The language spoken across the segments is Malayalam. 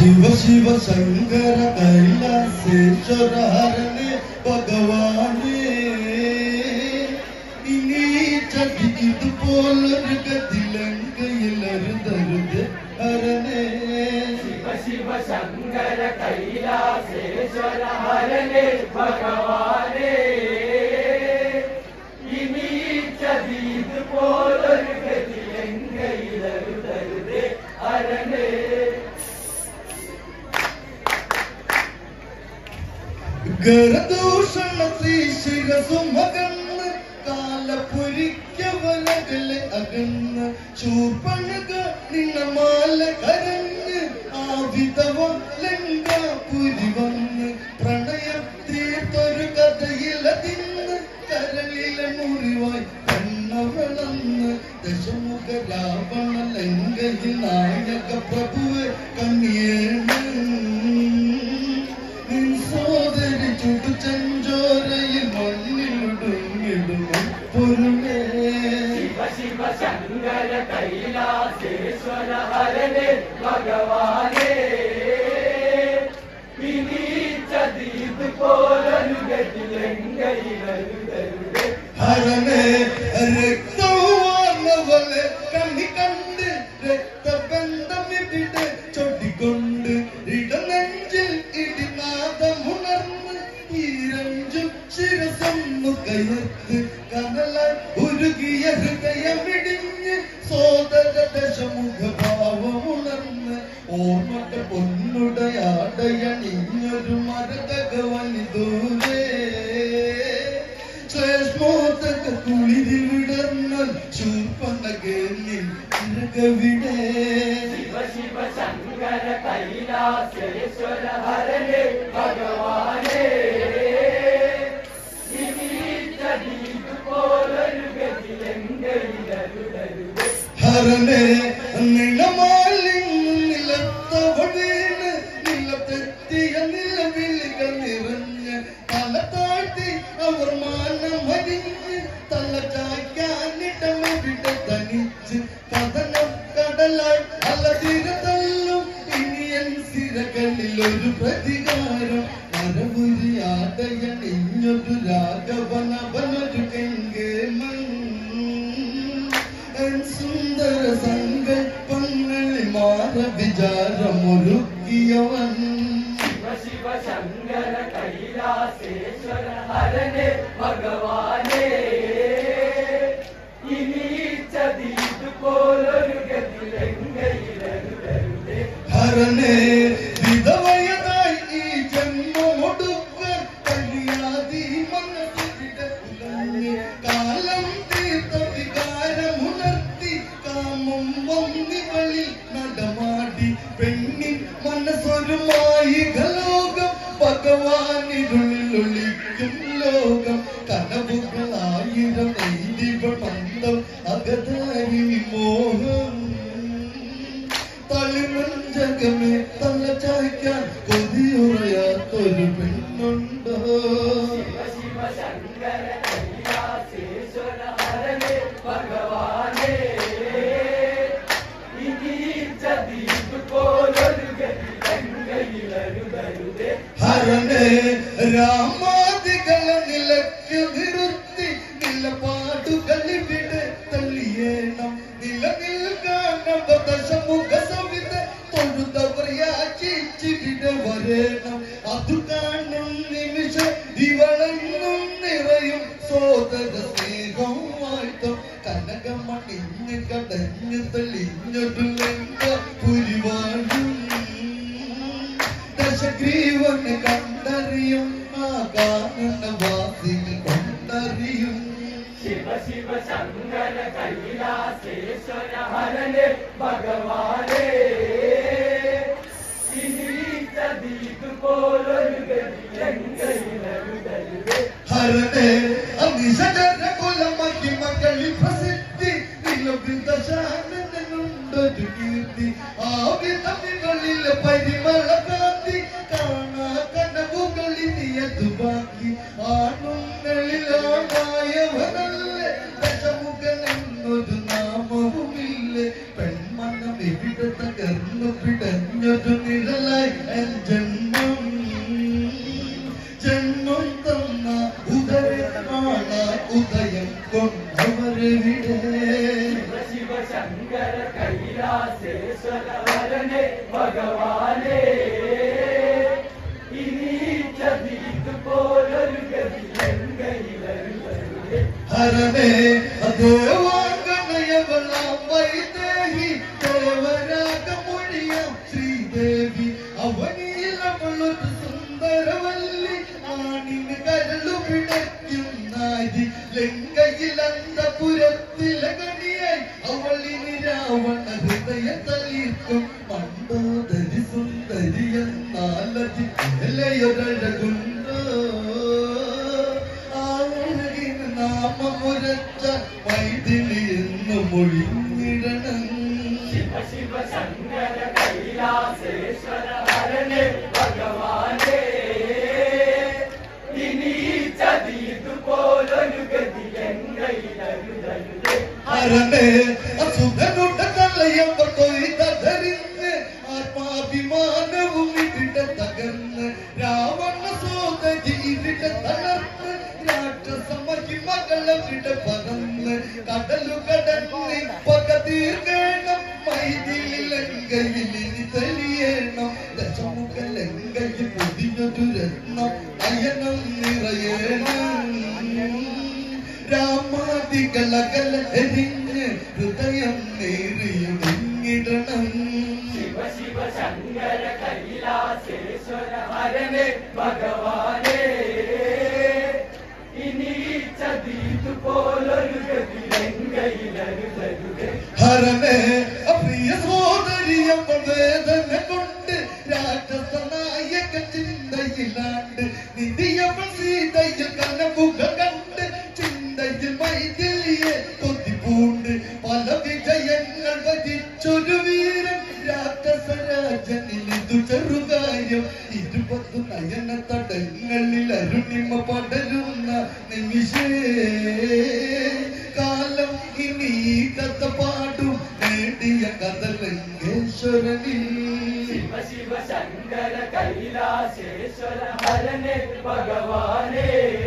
शिव शिव शंकर कैलासेश्वर हरने भगवाने इनी चकित पोलर गदिलंगयलरुदरुद हरने शिव शिव शंकर कैलासेश्वर हरने भगवाने इनी चकित पोलर गदिलंगयलरुदरुद हरने ഗരദൂഷണ ശ്രീശിരസുമകന്ന് കാലപുരിക്കവലകളെ അകന്ന് ചൂർപ്പണക നിണമാല കരഞ്ഞ് ആവിധവ ലങ്കാപുരി വന്ന് പ്രണയം തീർത്തൊരു കഥയിലതിന്ന് കരളിലെ മുറിവായി കണ്ണവളന്ന് ദശമുഖ രാവണ ലങ്കയിൽ നായക പ്രഭുവെ കണ്ണിയേണ് ചഞ്ചോരയിൽ മണ്ണിലുടുങ്ങിടും പൊരുളേ शिव शिव शंकर कैलासेश्वर हरने भगवाने विनीचदीप पोलनु गदिलंगयलरुदरुदे हरने രക്തവാർന്നവളെ കണ്ണി കണ്ട് രക്തബന്ധമിവിടെ ചൊടിക്കൊണ്ട് ഇടനെഞ്ചിൽ ഇടിനാദമുണർന്ന് ഈരഞ്ചും ശിരസൊന്നു കയർത്ത് കനലാൽ ഉരുകിയ ഹൃദയമിടിഞ്ഞ് സോദര ദശമുഖ ഭാവമുണർന്ന് ഓർമ്മകൾ പൊന്നുടയാടയണിഞ്ഞൊരു മരതകവനി ദൂരെ ശ്ലേഷ്മോദക കുളിരിൽ വിടർന്ന ശൂർപ്പണകേലിൽ ഇരകവിടെ शिव शिव शंकर कैलासेश्वर हरने भगवाने विनीचदीप पोलनु गदिलंगयलरुदरुदे ഹരനെ നിലമാലിൻ നിലത്തവടീന് നിലത്തെത്തിയ നിലവിളികൾ നിറഞ്ഞ് തല താഴ്ത്തി അവർ മാനം ഹരിഞ്ഞ് തല ചായ്ക്കാനിടമെവിടെ തനിച്ച് കഥനം കടലായി അലതിരതല്ലും ഇനിയൻ സിരകളിൽ ഒരു പ്രതികാരം മരപുരിയാടയണിഞ്ഞൊരു രാഘവനവനൊരു കെങ്കേമൻ സുന്ദര സങ്കൽപ്പങ്ങളിൽ മാറ വിചാരമൊരുക്കിയവൻ शिव शिव शंकर कैलासेश्वर हरने भगवाने विनीचदीप पोलनु गदिलंगयलरुदरुदे ഹരനെ വിധവയതായി ഈ ജന്മമൊടുക്കാൻ കഴിയാതെ മനസ്സിവിടെ ഉലഞ്ഞ് കാലം തീർത്ത വികാരമുണർത്തി കാമം വന്നികളിൽ നടമാടി പെണ്ണിൻ മനസ്സൊരുമായി ലോകം ഭഗവാനിരുളിൽ ഒളിക്കും ലോകം കനവുകളായിരം നെയ്തിവൾ മന്ദം അകതാരി മോഹം തളിമഞ്ചകമേ തല ചായ്ക്കാൻ കൊതിയുറയാത്തൊരു പെണ്ണുണ്ടോ शिव शिव शंकर कैलासेश्वर हरने भगवाने विनीचदीप पोलनु गदिलंगयलरुदरुदे ഹരനെ രാമാദികള നിലയ്ക്ക് നിർത്തി നിലപാടുകളിവിടെ തള്ളിയേണം നിലനിൽക്കാൻ ദശമുഖ സവിത തൊഴുതവർ യാചിച്ചിവിടെ വരേണം അതു കാണും നിമിഷം ഇവളെന്നും നിറയും സോദര സ്നേഹവുമായിട്ടോ കനകമണിഞ്ഞ് കടഞ്ഞു തെളിഞ്ഞൊരു ലങ്ക പുരിവാഴും ദശഗ്രീവന് കണ്ടറിയും ആ കാനനവാസികൾ കൊണ്ടറിയും शिव शिव शंकर कैलासेश्वर हरने भगवाने विनीचदीप पोलनु गदिलंगयलरुदरुदे ഹരനെ അഗ്നിശകര കുലമക്കി മകളിൽ പ്രസിദ്ധി നിലവിന്ദശാനനുണ്ടൊരു കീർത്തി ആ വിധവികളിൽ പരിമള കാന്തി കാണാ കനവുകളിൽ നിയതു ബാക്കി ആണുങ്ങളിലാണായവനല്ലേ ദശമുഖൻ എന്നൊരു നാമവുമില്ലേ പെൺമനം എവിടെ തകർന്നു പിടഞ്ഞൊരു നിഴല നാളായി എൻ ജന്മം ജന്മം തന്ന ഉദയമാണ് ഉദയം കൊണ്ടവരെവിടെ ശിവ ശങ്കര കൈലാസേശ്വര ഹരനെ ഭഗവാനേ ഇനി ചതിതുപോലൊരു ഗതി എങ്കയിലരുളരുതേ ഹരനെ ദേവാംഗനയവളാം വൈദേഹി ദേവരാഗമൊഴിയാം ശ്രീദേവി അവനിലവളൊരു സുന്ദരവല്ലി ആണിന് കരളു പിടയ്ക്കുന്നായി ലങ്കയിൽ അന്തപുരത്തിലെ കണിയായി അവളിന് രാവണ ഹൃദയ തളിർക്കും മണ്ടോദരി സുന്ദരി എന്നാലതി ഇലയൊരഴകുണ്ടോ ആഴകിന് നാമമുരച്ച വൈദ്യുതി എന്ന് മൊഴിഞ്ഞിടണം ശിവ ശിവ ശങ്കര കൈലാസേശ്വര ഹരനെ ഭഗവാനേ ഇനി ചതിതുപോലൊരു ഗതി എങ്കയിലരുതരുതേ ഹരനെ അസുഖനുടെ തലയവർ തൊയ്തറിഞ്ഞ് ആത്മാഭിമാനവും ഇവിടെ തകർന്ന് രാവണ സോദരി ഇവിടെ തളർന്ന് രാക്ഷസ മഹിമകളെ ഇവിടെ പറന്ന് കടലു കടന്ന് പക തീർക്കണം മൈതിലി ലങ്കയിൽ ഇനി തെളിയണം ദശമുഖ ലങ്കയിൽ പുതിയൊരു രത്നം നയനം നിറയണം രാമാദികളകലരിഞ്ഞ് ഹൃദയം നേറിയിടണം ശിവ ശിവ ശങ്കര കൈലാസേശ്വര ഹരനെ ഭഗവാനേ ഇനി ചതിതുപോലൊരു ഗതി എങ്കയിലരുതരുതേ ഹരനെ പ്രിയ സോദരിയപ്പോൾ വേദന കൊണ്ട് രാക്ഷസ നായക ചിന്തയിലാണ്ട് നിധിയവൾ സീതയിൽ കനവുകൾ കണ്ട് ചിന്തയിൽ മൈഥിലിയെ കൊതിപൂണ്ട് പല വിജയങ്ങൾ വരിച്ചൊരു വീരൻ രാക്ഷസരാജനിൽ ഇതു ചെറുകാര്യം 20 നയന തടങ്ങളിൽ അരുണിമ പടരുന്ന നിമിഷേ കാലം ഇനി കഥ പാടും നേടിയ കഥ ലങ്കേശ്വരനിൽ ശിവ ശിവ ശങ്കര കൈലാസേശ്വര ഹരനെ ഭഗവാനേ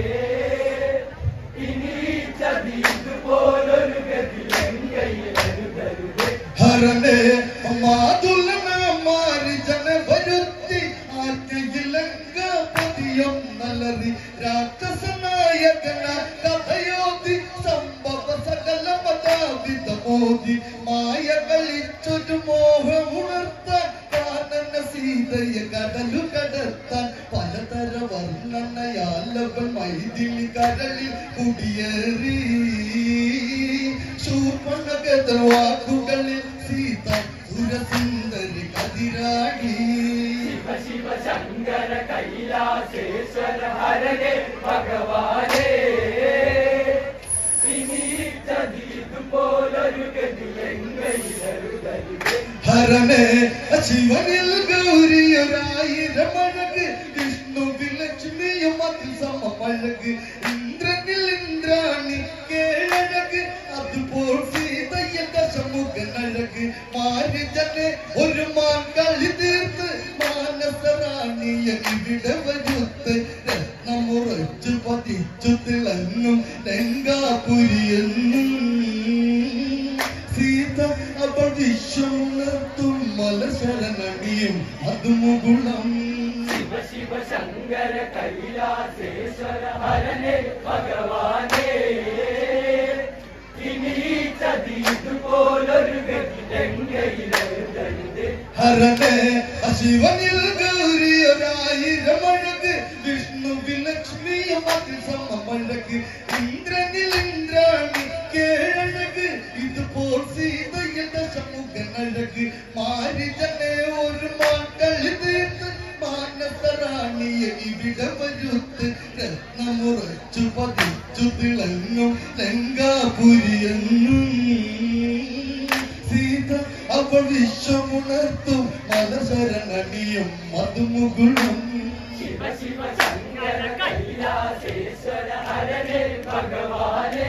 ഇനി ചതിതുപോലൊരു ഗതി എങ്കയിലരുതരുതേ ഹരനെ മാതുലന മാരിജന വരുത്തി ആറ്റിയിലങ്കപതിയും നലറി രാക്ഷസനായകന കഥയോതി സംഭവ സകല മതാവിധമോതി മായ കളിച്ചൊരു മോഹമുണർത്താൻ കാനന സീതയെ കടലു കടത്താൻ പലതര വർണ്ണനയാലവൻ മൈഥിലി കരളിൽ കുടിയേറി ശൂർപ്പണഗത വാക്കുകളിൽ സീത സുരസുന്ദരി കതിരാടി ശിവ ശിവ ശങ്കര കൈലാസേശ്വര ഹരനെ ഭഗവാനേ ഇനി ചതിതുപോലൊരു ഗതി എങ്കയിലരുതരുതേ ഹരനെ ശിവനിൽ ഗൗരിയൊരായിരം അഴക് വിഷ്ണുവിൽ ലക്ഷ്മിയും അതിൽ സമമഴക് ഇന്ദ്രനിൽ ഇന്ദ്രാണി കേഴഴക് അതുപോൽ സീതയിൽ ദശമുഖനഴക് മാരിജനെ ഒരു മാൻ കളി തീർത്ത് മാനസറാണിയെ ഇവിടെ വരുത്ത് രത്നമുറച്ചു പതിച്ചു തിളങ്ങും ലങ്കാപുരിയെന്നും സീത അവൾ വിശ്വമുണർത്തും മലശരണണിയും അതുമുകുളം ശിവ ശിവ ശങ്കര കൈലാസേശ്വര ഹരനെ ഭഗവാനേ ഇനി ചതിതുപോലൊരു ഗതി എങ്കയിലരുതരുതേ ഹരനെ ശിവനിൽ ഗൗരിയൊരായിരം അഴക് വിഷ്ണുവിൽ ലക്ഷ്മിയും അതിൽ സമമഴക് ഇന്ദ്രനിൽ ഇന്ദ്രാണി കേഴഴക് ഇതുപോൽ സീതയിൽ ദശമുഖനഴക് മാരിജനെ ഒരു മാൻ കളി തീർത്ത് മാനസറാണിയെ ഇവിടെ വരുത്ത് രത്നമുറച്ചു പതിച്ചു തിളങ്ങും ലങ്കാപുരിയെന്നും സീത അവൾ വിശ്വമുണർത്തും മലശരണണിയും മധുമുകുളം ശിവ ശിവ ശങ്കര കൈലാസേശ്വര ഹരനെ ഭഗവാനേ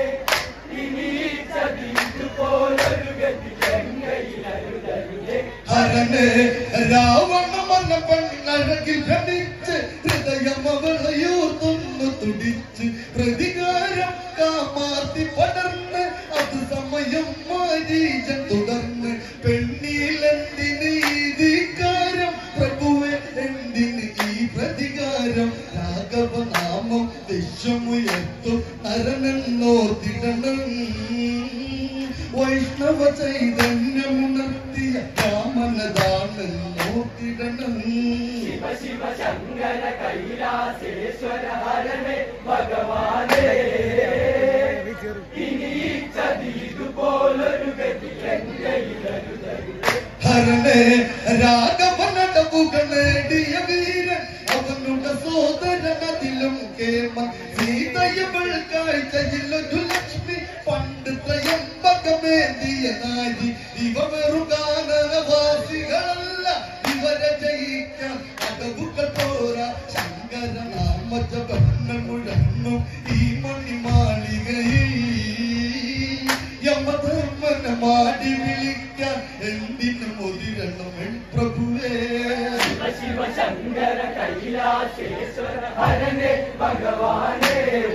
ഇനി ചതിതുപോലൊരു ഗതി എങ്കയിലരുതരുതേ ഹരനെ രാവണ മന്നപ്പണ്ണഴകിൽ ഭ്രമിച്ച് ഹൃദയം അവളയൂർന്നു തുടിച്ച് പ്രതികാരം കാമാർത്തി പടർന്ന് അത് സമയം മാരീചൻ തുടർന്ന് പെണ്ണിലെന്തിന് ഈധികാരം പ്രഭുവെ എന്തിന് ഈ പ്രതികാരം രാഘവനാമം വിശ്വമുയർത്തു നരനെന്നോർത്തിടണം വൈഷ്ണവ ചൈതന്യമുണർത്തിയ രാമനദാനെന്നോർത്തിടണം ശിവ ശിവ ശങ്കര കൈലാസേശ്വര ഹരനെ ഭഗവാനേ ഇനി ചതിതുപോലൊരു ഗതി എങ്കയിലരുതരുത് ഹരനെ രാഘവനടവുകൾ നേടിയ വീരൻ അവനുടെ സോദരനതിലും കേമൻ സീതയവൾ കാഴ്ചയിലൊരു ലക്ഷ്മി പണ്ട് ത്രയംബകമേന്തിയ നാരി ഇവ വെറുകാനവാസികളല്ല ഇവരെ ജയിക്കാൻ അടവുകൾ പോരാ ശങ്കരനാമ ജപങ്ങൾ മുഴങ്ങും ഈ മണിമാളികയിൽ യമധർമ്മനെ മാടി വിളിക്കാൻ എന്തിനും ഒതിരണം പ്രഭുവേ ശിവ ശിവ ശങ്കര കൈലാസേശ്വര ഹരനെ ഭഗവാനേ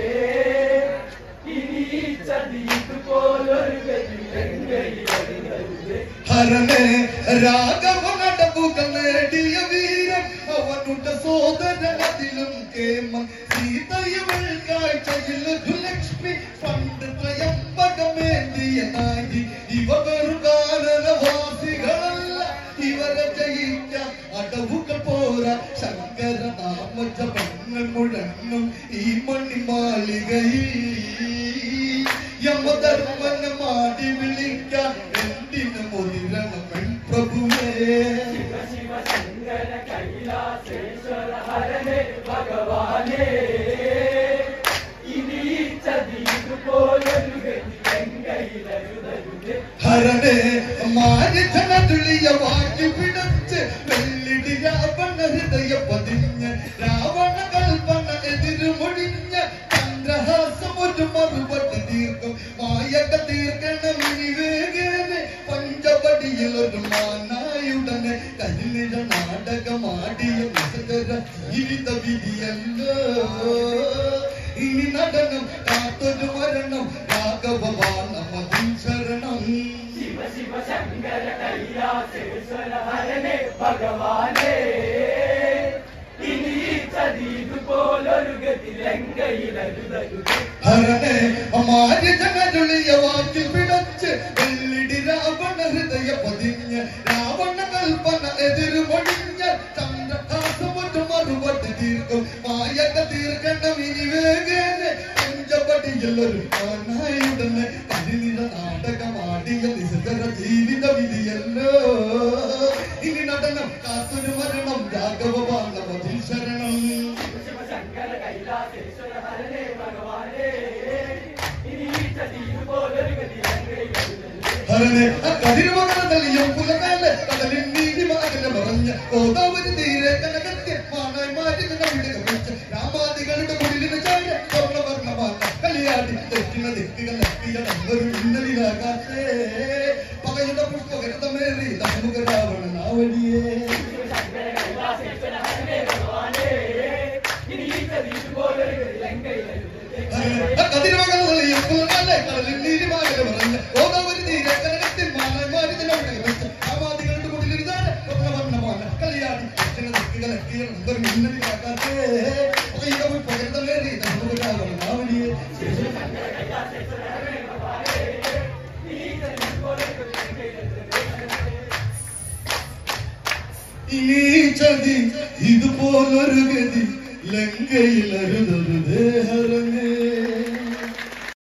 ഇനി ചതിതുപോലൊരു ഗതി എങ്കയിലരുതരുത് ഹരനെ രാഘവനടവുകൾ നേടിയ വീരൻ അവനുടെ സോദരനതിലും കേമൻ സീതയവൾ കാഴ്ചയിലൊരു ലക്ഷ്മി പണ്ട് ത്രയംബകമേന്തിയ നാരി ഇവ വെറുകാനവാസികളല്ല ഇവരെ ജയിക്കാൻ അടവുകൾ പോരാ ശങ്കരനാമ ജപങ്ങൾ മുഴങ്ങും ഈ മണിമാളികയിൽ യമധർമ്മനെ മാടി വിളിക്കാൻ എന്തിനും ഒതിരണം പ്രഭുവേ ശിവ ശിവ ശങ്കര കൈലാസേശ്വര ഹരനെ ഭഗവാനേ ഇനി ചതിതുപോലൊരു ഗതി എങ്കയിലരുതരുത് ഹരനെ മാരിധനതുളിയ വാക്കി പിടച്ച് വെള്ളിടി രാവണ ഹൃദയ പതിഞ്ഞ് രാവണ കൽപ്പന എതിരുമൊഴിഞ്ഞ് ചന്ദ്രഹാസം ഒരു മറുപടി തീർക്കും മായക തീർക്കണം ഇനി വേഗേനെ പഞ്ചവടിയിൽ ഒരു മാനായുടനെ കരിനിഴ നാടകമാടിയ നിസകര ജീവിത വിധിയല്ലോ ഇനി നടനം കാത്തൊരു മരണം രാഘവവാണമതിൽ ശരണം ശിവ ശിവ ശങ്കര കൈലാസേശ്വര ഹരനെ ഭഗവാനേ ഇനി ചതിതുപോലൊരു ഗതി എങ്കയിലരുതരുത് ഹരനെ മാരിജനരുളിയ വാക്കിൽ പിടച്ച് വെള്ളിടി രാവണ ഹൃദയ പതിഞ്ഞ് രാവണ കൽപ്പന എതിരുമൊഴിഞ്ഞ് ചന്ദ്രഹാസം ഒരു മറുപടി തീർക്കും മായക തീർക്കണം ഇനി വേഗേനെ പഞ്ചപടിയിൽ ഒരു മാനായുടനെ കരിനിഴ നാടകമാടിയ നിസകര ജീവിത വിധിയല്ലോ ഇനി നടനം കാത്തൊരു മരണം രാഘവവാണമതിൽ ശരണം ശിവ ശങ്കര കൈലാസേശ്വര ഹരനെ ഭഗവാനേ ഇനി ചതിതുപോലൊരു ഗതി എങ്കയിലരുതരുത് ഹരനെ കതിരുമകനതലിയും പുലകാലെ കടലിൽ നീതിമാകലെ മറഞ്ഞ് ഗോദാവരി തീരെ കനകത്തെ മാനായി മാറ്റി വിടുക വെച്ച് രാമാദികളുടെ മുന്നിലിന് ചായ സ്വർണ്ണവർണ്ണമാണ് കളിയാടി തെറ്റിന തെറ്റുകൾ എത്തിയടങ്ങൊരു മിന്നലിലാകാത്തേ പകയുടെ പുഷ്പകരതമേറി തമുക രാവണൻ ആ വഴിയേ ശിവ ശങ്കര കൈലാസേശ്വര ഹരനെ ഭഗവാനേ ഇനി ചതിതുപോലൊരു ഗതി എങ്കയിലരുതരുത് കതിരുമകനതലിയും പുലകാലെ കടലിൽ നീതിമാകലെ മറഞ്ഞ് ഗോദാവരി തീരെ കനകത്തിൽ മാനായി മാറ്റി വിടുക വെച്ച് രാമാദികളുടെ മുന്നിലിന് ചായ സ്വർണ്ണവർണ്ണമാണ് കളിയാടി തെറ്റിന തെറ്റുകൾ എത്തിയടങ്ങൊരു മിന്നലിലാകാത്തേ പകയുടെ പുഷ്പകരതമേറി തമുക രാവണൻ ആ വഴിയേ ശിവ ശങ്കര കൈലാസേശ്വര ഹരനെ ഭഗവാനേ ഇനി ചതിതുപോലൊരു ഗതി എങ്കയിലരുതരുത് ഇനി ചതി ഇതുപോലൊരു ഗതി ലങ്കയിലരുതരുതേ ഹരനേ